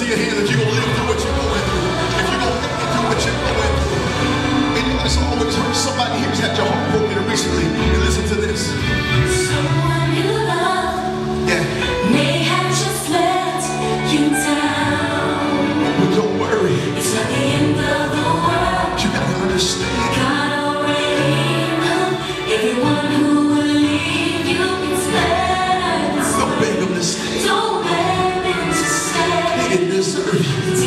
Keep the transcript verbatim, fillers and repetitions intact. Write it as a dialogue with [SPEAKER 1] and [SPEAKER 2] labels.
[SPEAKER 1] see your hand if you're going to live through what you're going through. If you're going to live through what you're going through. And you know, it's always hurt. Somebody here's had your heart broken recently. And listen to this.
[SPEAKER 2] Someone you love
[SPEAKER 1] yeah.
[SPEAKER 2] may have just let you down.
[SPEAKER 1] But don't worry.
[SPEAKER 2] It's not the end of the world.
[SPEAKER 1] You got to understand.
[SPEAKER 2] God already knew everyone who will leave you. It's better to
[SPEAKER 1] don't beg them to stay.
[SPEAKER 2] Don't beg them to stay.
[SPEAKER 1] They didn't deserve you.